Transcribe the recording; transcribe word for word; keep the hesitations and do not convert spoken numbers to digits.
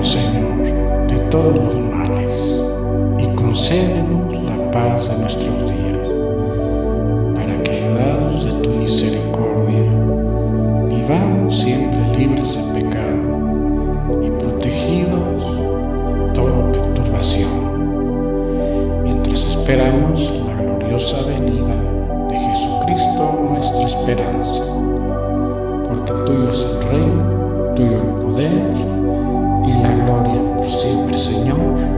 Señor, de todos los males y concédenos la paz de nuestros días, para que, ayudados de tu misericordia, vivamos siempre libres de pecado y protegidos de toda perturbación, mientras esperamos la gloriosa venida de Jesucristo, nuestra esperanza, porque tuyo es el reino, tuyo el poder y la gloria por siempre, Señor.